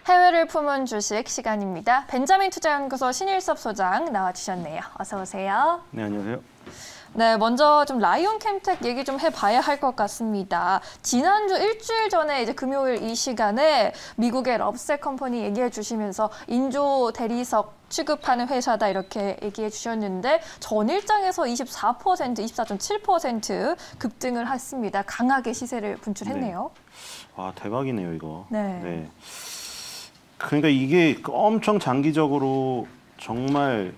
해외를 품은 주식 시간입니다. 벤자민 투자연구소 신일섭 소장 나와주셨네요. 어서 오세요. 네, 안녕하세요. 네, 먼저 좀 라이온 캠텍 얘기 좀 해봐야 할 것 같습니다. 지난주 일주일 전에 이제 금요일 이 시간에 미국의 럽셋 컴퍼니 얘기해 주시면서 인조 대리석 취급하는 회사다 이렇게 얘기해 주셨는데 전일장에서 24%, 24.7% 급등을 했습니다. 강하게 시세를 분출했네요. 네. 아, 대박이네요, 이거. 네. 그러니까 이게 엄청 장기적으로 정말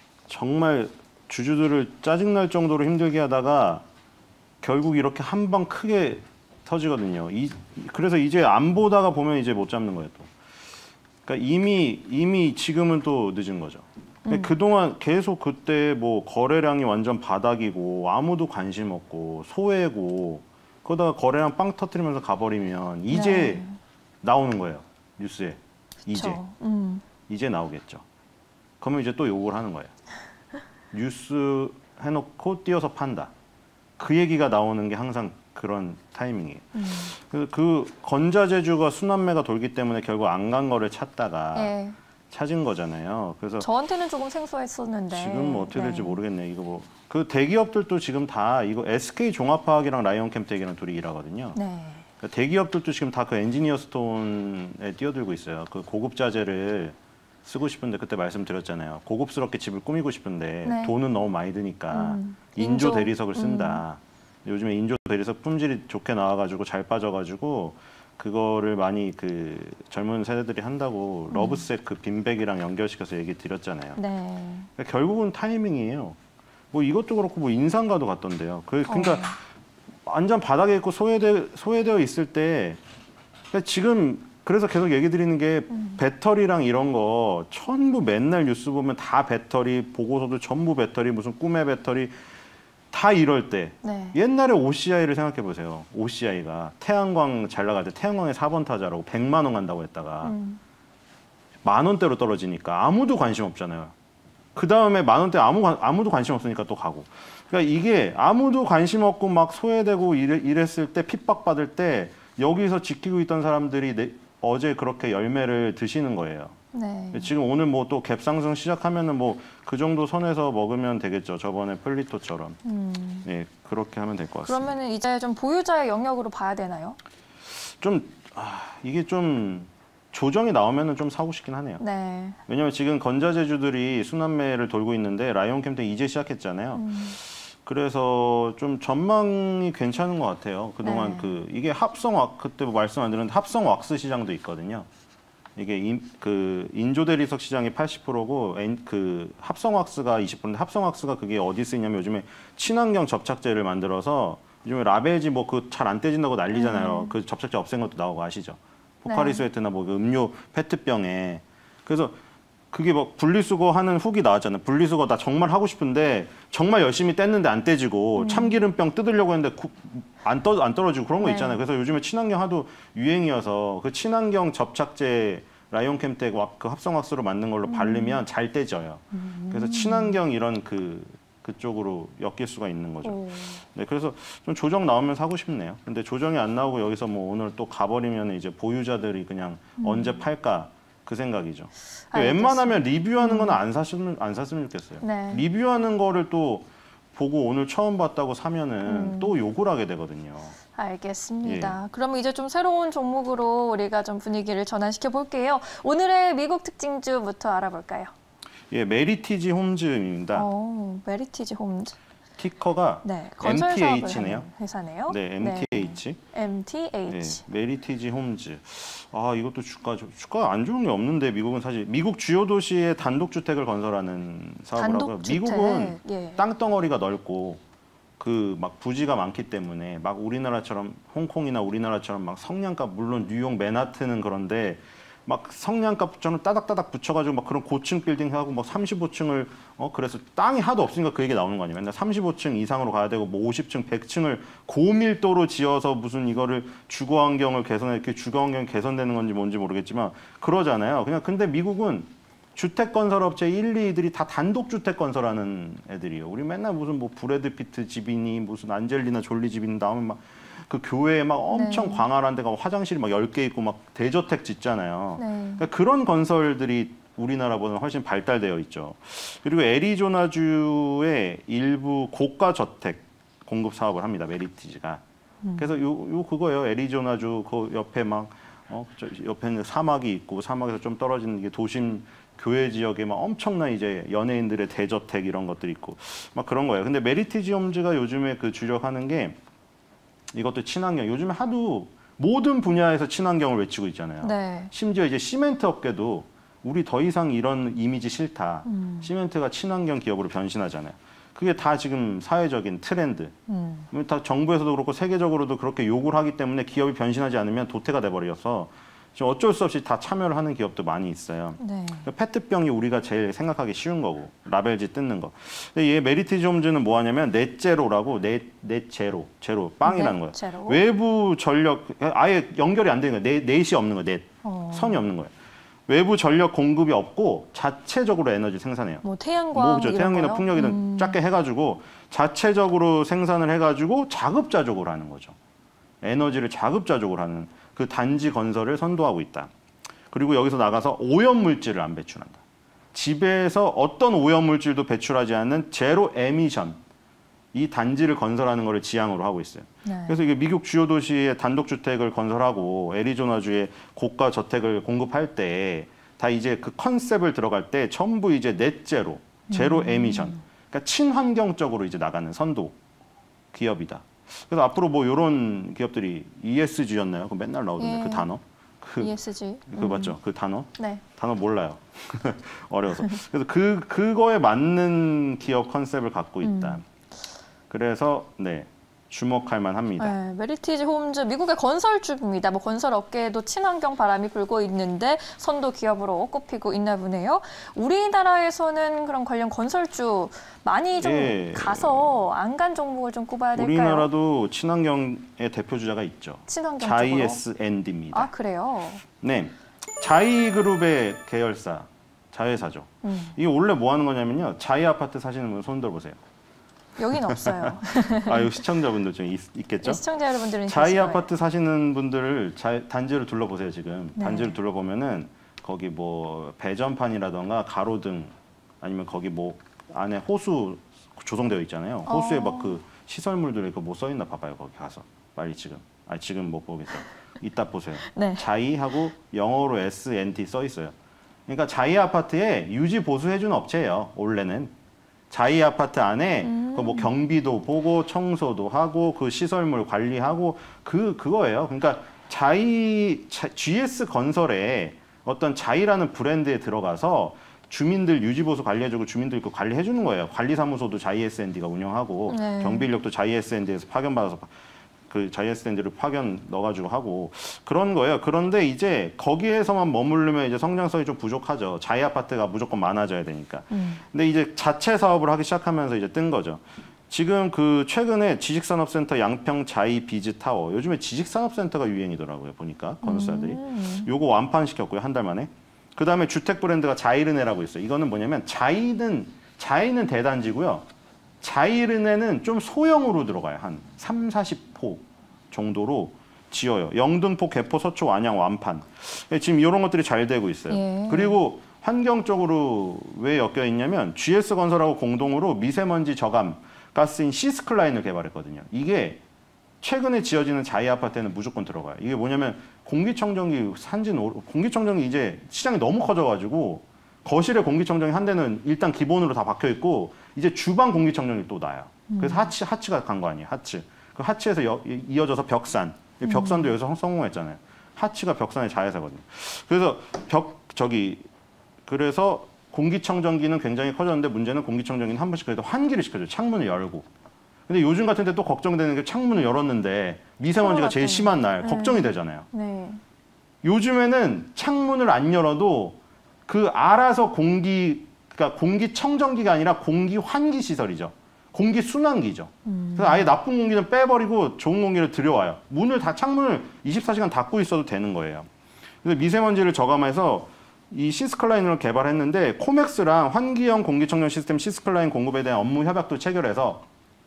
주주들을 짜증날 정도로 힘들게 하다가 결국 이렇게 한 방 크게 터지거든요. 그래서 이제 안 보다가 보면 이제 못 잡는 거예요, 또. 그러니까 이미 지금은 또 늦은 거죠. 그동안 계속 그때 뭐 거래량이 완전 바닥이고 아무도 관심 없고 소외고 그러다가 거래량 빵 터뜨리면서 가버리면 이제 나오는 거예요, 뉴스에. 이제 나오겠죠. 그러면 이제 또 욕을 하는 거예요. 뉴스 해놓고 띄어서 판다. 그 얘기가 나오는 게 항상 그런 타이밍이에요. 그 건자재주가 순환매가 돌기 때문에 결국 안 간 거를 찾다가 찾은 거잖아요. 그래서 저한테는 조금 생소했었는데 지금 뭐 어떻게 될지 모르겠네. 이거 뭐 그 대기업들도 지금 다 이거 SK 종합화학이랑 라이온 캠텍이랑 둘이 일하거든요. 그러니까 대기업들도 지금 다 그 엔지니어 스톤에 뛰어들고 있어요. 그 고급 자재를 쓰고 싶은데 그때 말씀드렸잖아요. 고급스럽게 집을 꾸미고 싶은데 돈은 너무 많이 드니까 인조 대리석을 쓴다. 요즘에 인조 대리석 품질이 좋게 나와가지고 잘 빠져가지고 그거를 많이 그 젊은 세대들이 한다고 러브셋 그 빈백이랑 연결시켜서 얘기 드렸잖아요. 그러니까 결국은 타이밍이에요. 뭐 이것도 그렇고 뭐 인상가도 같던데요. 그러니까 완전 바닥에 있고 소외되어 있을 때 그러니까 지금 그래서 계속 얘기 드리는 게 배터리랑 이런 거 전부 맨날 뉴스 보면 다 배터리, 보고서도 전부 배터리, 무슨 꿈의 배터리 다 이럴 때 옛날에 OCI를 생각해 보세요. OCI가 태양광 잘 나갈 때 태양광의 4번 타자라고 100만 원 간다고 했다가 10,000원대로 떨어지니까 아무도 관심 없잖아요. 그 다음에 10,000원대 아무도 관심 없으니까 또 가고. 그러니까 이게 아무도 관심 없고 막 소외되고 이랬을 때 핍박받을 때 여기서 지키고 있던 사람들이 어제 그렇게 열매를 드시는 거예요. 지금 오늘 뭐 또 갭상승 시작하면은 뭐 그 정도 선에서 먹으면 되겠죠. 저번에 플리토처럼. 네, 그렇게 하면 될 것 같습니다. 그러면은 이제 좀 보유자의 영역으로 봐야 되나요? 이게 좀 조정이 나오면은 좀 사고 싶긴 하네요. 왜냐면 지금 건자재주들이 순환매를 돌고 있는데 라이온 캠텍 이제 시작했잖아요. 그래서 좀 전망이 괜찮은 것 같아요. 그동안 이게 그때 말씀 안 드렸는데 합성 왁스 시장도 있거든요. 이게 그 인조 대리석 시장이 80%고 그 합성 왁스가 20%인데 합성 왁스가 그게 어디 쓰이냐면 요즘에 친환경 접착제를 만들어서 요즘에 라베지 뭐 그 잘 안 떼진다고 난리잖아요. 그 접착제 없앤 것도 나오고 아시죠? 포카리 스웨트나 뭐 그 음료 페트병에. 그래서 그게 막 분리수거 하는 후기 나왔잖아요. 분리수거 나 정말 하고 싶은데 정말 열심히 뗐는데 안 떼지고 참기름병 뜯으려고 했는데 안 떨어지고 그런 거 있잖아요. 그래서 요즘에 친환경 하도 유행이어서 그 친환경 접착제 라이온 캠텍 그 합성 왁스로 만든 걸로 바르면 잘 떼져요. 그래서 친환경 이런 그쪽으로 엮일 수가 있는 거죠. 네, 그래서 좀 조정 나오면 사고 싶네요. 근데 조정이 안 나오고 여기서 뭐 오늘 또 가버리면 이제 보유자들이 그냥 언제 팔까 그 생각이죠. 웬만하면 리뷰하는 거는 안 샀으면 좋겠어요. 리뷰하는 거를 또 보고 오늘 처음 봤다고 사면은 또 욕을 하게 되거든요. 알겠습니다. 그러면 이제 좀 새로운 종목으로 우리가 좀 분위기를 전환시켜 볼게요. 오늘의 미국 특징주부터 알아볼까요? 예, 메리티지 홈즈입니다. 메리티지 홈즈. 티커가 MTH네요. 회사네요. 네, MTH. MTH. 네, 메리티지 홈즈. 아, 이것도 주가가 안 좋은 게 없는데 미국은 사실 미국 주요 도시에 단독주택을 건설하는 사업을 하고요. 미국은 땅덩어리가 넓고 그 막 부지가 많기 때문에 막 우리나라처럼 홍콩이나 우리나라처럼 막 성냥가 물론 뉴욕 맨하튼은 그런데 막 성냥갑처럼 따닥따닥 붙여가지고 막 그런 고층 빌딩 하고 막 35층을 그래서 땅이 하도 없으니까 그 얘기 나오는 거 아니에요. 맨날 35층 이상으로 가야 되고 뭐 50층, 100층을 고밀도로 지어서 무슨 이거를 주거 환경을 개선해 이렇게 주거 환경이 개선되는 건지 뭔지 모르겠지만 그러잖아요. 그냥 근데 미국은 주택 건설 업체 1, 2들이 다 단독 주택 건설하는 애들이에요. 우리 맨날 무슨 뭐 브래드 피트 집이니 무슨 안젤리나 졸리 집이니 나오면 그 교회에 막 엄청 광활한 데가 화장실이 막 10개 있고 막 대저택 짓잖아요. 그러니까 그런 건설들이 우리나라보다는 훨씬 발달되어 있죠. 그리고 애리조나주의 일부 고가 저택 공급 사업을 합니다. 메리티지가. 그래서 요 그거예요. 애리조나주 그 옆에 막 옆에는 사막이 있고 사막에서 좀 떨어지는 게 도심 교외 지역에 막 엄청난 이제 연예인들의 대저택 이런 것들이 있고 막 그런 거예요. 근데 메리티지 홈즈가 요즘에 그 주력하는 게 이것도 친환경. 요즘에 하도 모든 분야에서 친환경을 외치고 있잖아요. 네. 심지어 이제 시멘트 업계도 우리 더 이상 이런 이미지 싫다. 시멘트가 친환경 기업으로 변신하잖아요. 그게 다 지금 사회적인 트렌드. 다 정부에서도 그렇고 세계적으로도 그렇게 요구를 하기 때문에 기업이 변신하지 않으면 도태가 돼버려서 지금 어쩔 수 없이 다 참여를 하는 기업도 많이 있어요. 네. 페트병이 우리가 제일 생각하기 쉬운 거고 라벨지 뜯는 거. 근데 얘 메리티지 홈즈는 뭐 하냐면 넷제로라고 제로 빵이라는 거예요. 제로? 외부 전력 아예 연결이 안 되는 거예요. 넷이 없는 거예요. 선이 없는 거예요. 외부 전력 공급이 없고 자체적으로 에너지 생산해요. 뭐 태양광 그렇죠. 태양이나 풍력이든 작게 해가지고 자체적으로 생산을 해가지고 자급자족으로 하는 거죠. 에너지를 자급자족으로 하는 그 단지 건설을 선도하고 있다. 그리고 여기서 나가서 오염물질을 안 배출한다. 집에서 어떤 오염물질도 배출하지 않는 제로 에미션. 이 단지를 건설하는 것을 지향으로 하고 있어요. 네. 그래서 이게 미국 주요 도시의 단독주택을 건설하고 애리조나주의 고가 저택을 공급할 때 다 이제 그 컨셉을 들어갈 때 전부 이제 넷제로, 제로 에미션. 그러니까 친환경적으로 이제 나가는 선도 기업이다. 그래서 앞으로 뭐 이런 기업들이 ESG였나요? 그 맨날 나오던데 그 단어. ESG. 그 맞죠? 그 단어? 네. 단어 몰라요. 어려워서. 그래서 그거에 맞는 기업 컨셉을 갖고 있다. 그래서 네 주목할 만합니다. 네, 메리티지 홈즈 미국의 건설주입니다. 뭐 건설 업계에도 친환경 바람이 불고 있는데 선도 기업으로 꼽히고 있나 보네요. 우리나라에서는 그런 관련 건설주 많이 좀 가서 안 간 종목을 좀 꼽아야 될까요? 우리나라도 친환경의 대표 주자가 있죠. 친환경 자이 S&D입니다. 아 그래요? 네, 자이그룹의 계열사 자회사죠. 이게 원래 뭐 하는 거냐면요. 자이 아파트 사시는 분 손 들어보세요. 여기는 없어요. 아, 여기 시청자분들 좀 있겠죠? 네, 시청자 여러분들은 자이 아파트 사시는 분들을 단지를 둘러보세요, 지금. 네. 단지를 둘러보면은 거기 뭐 배전판이라던가 가로등 아니면 거기 뭐 안에 호수 조성되어 있잖아요. 호수에 막 그 시설물들이 그 뭐 써 있나 봐봐요, 거기 가서. 빨리 지금. 아, 지금 못 보겠어요. 이따 보세요. 네. 자이하고 영어로 S&D 써 있어요. 그러니까 자이 아파트에 유지 보수해주는 업체예요, 원래는. 자이 아파트 안에 그 뭐 경비도 보고 청소도 하고 그 시설물 관리하고 그거예요. 그러니까 GS 건설에 어떤 자이라는 브랜드에 들어가서 주민들 유지보수 관리해주고 주민들 그 관리해 주는 거예요. 관리사무소도 자이 S&D가 운영하고 네. 경비 인력도 자이 S&D에서 파견받아서 그 자이 S&D를 파견 넣어가지고 하고 그런 거예요. 그런데 이제 거기에서만 머무르면 이제 성장성이 좀 부족하죠. 자이 아파트가 무조건 많아져야 되니까. 근데 이제 자체 사업을 하기 시작하면서 이제 뜬 거죠. 지금 그 최근에 지식산업센터 양평 자이 비즈 타워. 요즘에 지식산업센터가 유행이더라고요. 보니까 건설사들이. 요거 완판시켰고요. 한 달 만에. 그 다음에 주택 브랜드가 자이르네라고 있어요. 이거는 뭐냐면 자이는 대단지고요. 자이르네는 좀 소형으로 들어가요. 한 3, 40호 정도로 지어요. 영등포, 개포, 서초, 안양 완판. 지금 이런 것들이 잘 되고 있어요. 예. 그리고 환경적으로 왜 엮여 있냐면 GS건설하고 공동으로 미세먼지 저감 가스인 시스클라인을 개발했거든요. 이게 최근에 지어지는 자이 아파트에는 무조건 들어가요. 이게 뭐냐면 공기청정기 공기청정기 이제 시장이 너무 커져가지고 거실에 공기청정기 한 대는 일단 기본으로 다 박혀 있고 이제 주방 공기청정기 또 나요. 그래서 하치가 간 거 아니에요. 하치. 그 하치에서 이어져서 벽산. 벽산도 여기서 성공했잖아요. 하치가 벽산의 자회사거든요. 그래서 그래서 공기청정기는 굉장히 커졌는데 문제는 공기청정기는 한 번씩 그래도 환기를 시켜줘요. 창문을 열고. 근데 요즘 같은 때 또 걱정되는 게 창문을 열었는데 미세먼지가 제일 심한 날 걱정이 되잖아요. 네. 요즘에는 창문을 안 열어도 그 알아서 그러니까 공기청정기가 아니라 공기환기 시설이죠. 공기순환기죠. 그래서 아예 나쁜 공기는 빼버리고 좋은 공기를 들여와요. 창문을 24시간 닫고 있어도 되는 거예요. 그래서 미세먼지를 저감해서 이 시스클라인을 개발했는데 코맥스랑 환기형 공기청정 시스템 시스클라인 공급에 대한 업무 협약도 체결해서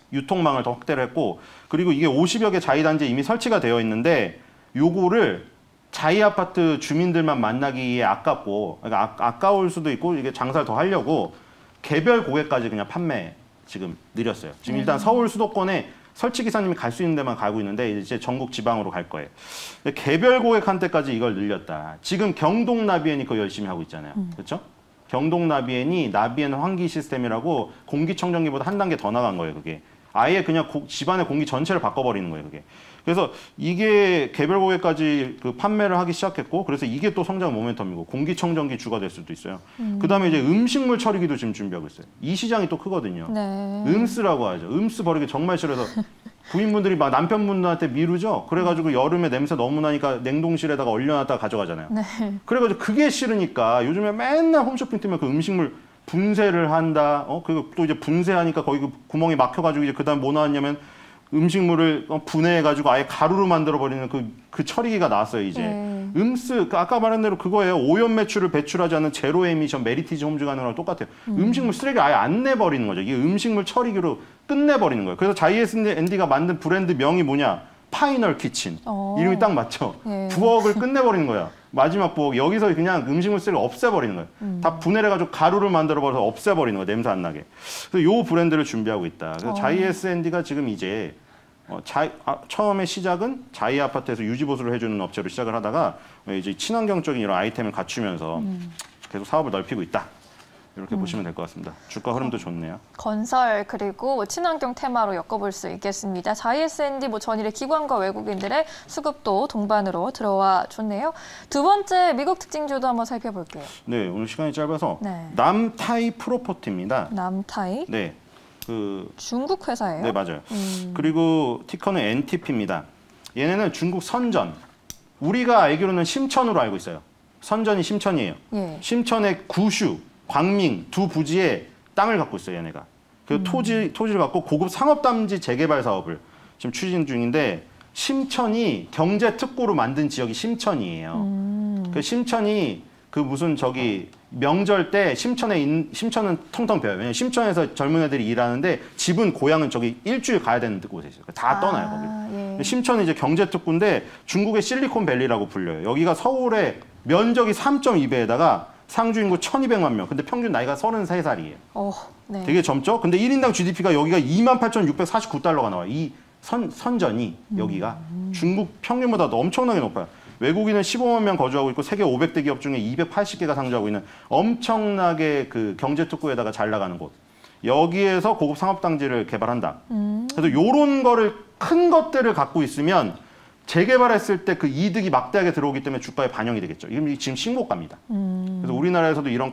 유통망을 더 확대를 했고 그리고 이게 50여 개 자이단지에 이미 설치가 되어 있는데 요거를 자이 아파트 주민들만 만나기에 아깝고 그러니까 아까울 수도 있고 이게 장사를 더 하려고 개별 고객까지 그냥 판매 지금 늘렸어요. 지금 일단 서울 수도권에 설치 기사님이 갈 수 있는 데만 가고 있는데 이제 전국 지방으로 갈 거예요. 개별 고객한테까지 이걸 늘렸다. 지금 경동 나비엔이 그거 열심히 하고 있잖아요. 그렇죠? 경동 나비엔이 나비엔 환기 시스템이라고 공기청정기보다 한 단계 더 나간 거예요. 그게 아예 그냥 집안의 공기 전체를 바꿔버리는 거예요. 그게. 그래서 이게 개별 고객까지 그 판매를 하기 시작했고 그래서 이게 또 성장 모멘텀이고 공기청정기 주가 될 수도 있어요. 그다음에 이제 음식물 처리기도 지금 준비하고 있어요. 이 시장이 또 크거든요. 네. 음스라고 하죠. 음스 버리기 정말 싫어서 부인분들이 막 남편분들한테 미루죠. 그래가지고 여름에 냄새 너무 나니까 냉동실에다가 얼려놨다가 가져가잖아요. 네. 그래가지고 그게 싫으니까 요즘에 맨날 홈쇼핑 뜨면 그 음식물 분쇄를 한다. 그리고 또 이제 분쇄하니까 거기 그 구멍이 막혀가지고 이제 그다음 뭐 나왔냐면 음식물을 분해해가지고 아예 가루로 만들어버리는 그 처리기가 나왔어요, 이제. 음스, 아까 말한 대로 그거예요. 오염 매출을 배출하지 않는 제로 에미션 메리티지 홈즈 가는 거랑 똑같아요. 음식물 쓰레기 아예 안 내버리는 거죠. 이게 음식물 처리기로 끝내버리는 거예요. 그래서 자이에스앤디가 만든 브랜드 명이 뭐냐? 파이널 키친. 이름이 딱 맞죠? 예. 부엌을 끝내버리는 거야. 마지막 부엌. 여기서 그냥 음식물 쓰레기 없애버리는 거예요. 다 분해를 해가지고 가루를 만들어버려서 없애버리는 거예요. 냄새 안 나게. 그래서 요 브랜드를 준비하고 있다. 그래서 자이에스앤디가 지금 이제 처음에 시작은 자이 아파트에서 유지보수를 해주는 업체로 시작을 하다가 이제 친환경적인 이런 아이템을 갖추면서 계속 사업을 넓히고 있다. 이렇게 보시면 될 것 같습니다. 주가 흐름도 좋네요. 건설 그리고 친환경 테마로 엮어볼 수 있겠습니다. 자이에스앤디 전일의 기관과 외국인들의 수급도 동반으로 들어와 줬네요. 두 번째 미국 특징주도 한번 살펴볼게요. 네, 오늘 시간이 짧아서 네. 남타이 프로퍼티입니다. 남타이? 네, 중국 회사예요? 네, 맞아요. 그리고 티커는 NTP입니다. 얘네는 중국 선전. 우리가 알기로는 심천으로 알고 있어요. 선전이 심천이에요. 예. 심천의 구슈, 광밍 두 부지에 땅을 갖고 있어요, 얘네가. 그 토지를 갖고 고급 상업단지 재개발 사업을 지금 추진 중인데 심천이 경제 특구로 만든 지역이 심천이에요. 그 심천이 그 무슨 명절 때 심천은 텅텅 비어요. 왜냐면 심천에서 젊은 애들이 일하는데 집은 고향은 저기 일주일 가야 되는 곳에 있어요. 다 떠나요, 거기. 예. 심천은 이제 경제 특구인데 중국의 실리콘밸리라고 불려요. 여기가 서울의 면적이 3.2배에다가 상주 인구 1,200만 명. 근데 평균 나이가 33살이에요. 네. 되게 젊죠? 근데 1인당 GDP가 여기가 28,649달러가 나와요. 이 선전이 여기가 중국 평균보다 엄청나게 높아요. 외국인은 15만 명 거주하고 있고 세계 500대 기업 중에 280개가 상주하고 있는 엄청나게 그 경제 특구에다가 잘 나가는 곳. 여기에서 고급 상업단지를 개발한다. 그래서 요런 거를 큰 것들을 갖고 있으면 재개발했을 때 그 이득이 막대하게 들어오기 때문에 주가에 반영이 되겠죠. 이게 지금 신고가입니다. 그래서 우리나라에서도 이런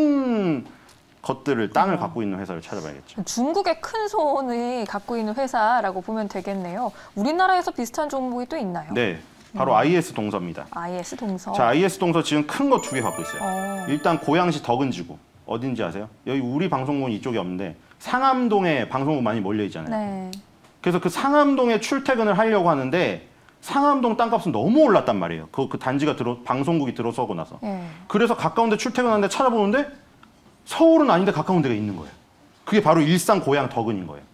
큰 것들을 땅을 갖고 있는 회사를 찾아봐야겠죠. 중국의 큰 손이 갖고 있는 회사라고 보면 되겠네요. 우리나라에서 비슷한 종목이 또 있나요? 네, 바로 IS 동서입니다. IS 동서. 자, IS 동서 지금 큰 거 2개 갖고 있어요. 일단 고양시 덕은지구. 어딘지 아세요? 여기 우리 방송국은 이쪽에 없는데 상암동에 방송국 많이 몰려 있잖아요. 네. 그래서 그 상암동에 출퇴근을 하려고 하는데 상암동 땅값은 너무 올랐단 말이에요. 그 단지가 방송국이 들어서고 나서. 그래서 가까운 데 출퇴근하는데 찾아보는데 서울은 아닌데 가까운 데가 있는 거예요. 그게 바로 일산 고양 덕은인 거예요.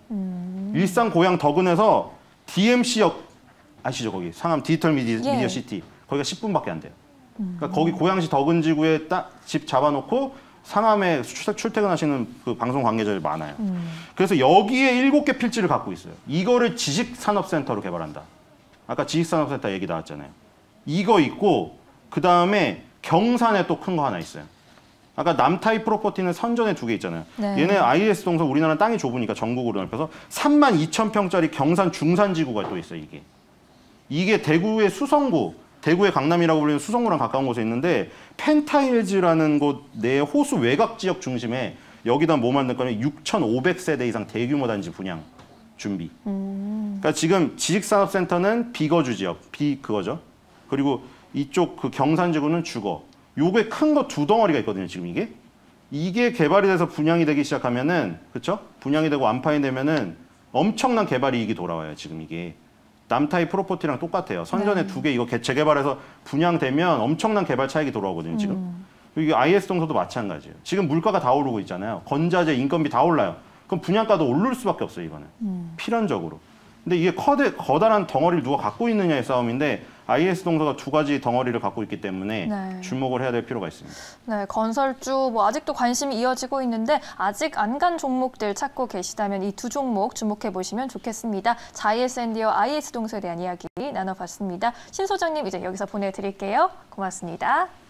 일산 고양 덕은에서 DMC역 아시죠? 거기 상암 디지털 미디어 시티. 거기가 10분밖에 안 돼요. 그러니까 거기 고양시 덕은지구에 집 잡아놓고 상암에 출퇴근하시는 그 방송 관계자들 많아요. 그래서 여기에 7개 필지를 갖고 있어요. 이거를 지식산업센터로 개발한다. 아까 지식산업센터 얘기 나왔잖아요. 이거 있고 그 다음에 경산에 또 큰 거 하나 있어요. 아까 남타이 프로퍼티는 선전에 2개 있잖아요. 네. 얘네 IS 동서 우리나라는 땅이 좁으니까 전국으로 넓혀서 32,000평짜리 경산 중산지구가 또 있어요. 이게 대구의 수성구, 대구의 강남이라고 불리는 수성구랑 가까운 곳에 있는데 펜타일즈라는 곳 내 호수 외곽 지역 중심에 여기다 뭐 만들 거냐면 6,500세대 이상 대규모 단지 분양 준비. 그러니까 지금 지식산업센터는 비거주 지역, 그거죠. 그리고 이쪽 그 경산지구는 주거. 요게 큰 거 2덩어리가 있거든요. 지금 이게 개발이 돼서 분양이 되기 시작하면은, 그렇죠? 분양이 되고 완파이 되면은 엄청난 개발 이익이 돌아와요. 지금 이게 남타이 프로퍼티랑 똑같아요. 선전에 2개 이거 재개발해서 분양되면 엄청난 개발 차익이 돌아오거든요. 지금. 이게 IS 동서도 마찬가지예요. 지금 물가가 다 오르고 있잖아요. 건자재, 인건비 다 올라요. 그럼 분양가도 오를 수밖에 없어요, 이거는. 필연적으로. 근데 이게 거다란 덩어리를 누가 갖고 있느냐의 싸움인데 IS동사가 두 가지 덩어리를 갖고 있기 때문에 네. 주목을 해야 될 필요가 있습니다. 네, 건설주 뭐 아직도 관심이 이어지고 있는데 아직 안 간 종목들 찾고 계시다면 이 두 종목 주목해 보시면 좋겠습니다. 자, ISND와 IS동사에 대한 이야기 나눠봤습니다. 신 소장님 이제 여기서 보내드릴게요. 고맙습니다.